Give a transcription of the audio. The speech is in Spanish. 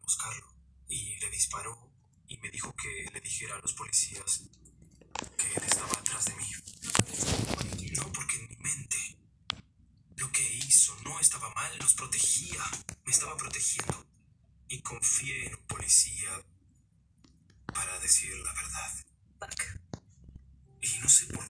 buscarlo. Y le disparó y me dijo que le dijera a los policías que él estaba atrás de mí. No, porque en mi mente lo que hizo no estaba mal, nos protegía, me estaba protegiendo. Y confié en un policía para decir la verdad. Buck. Y no sé por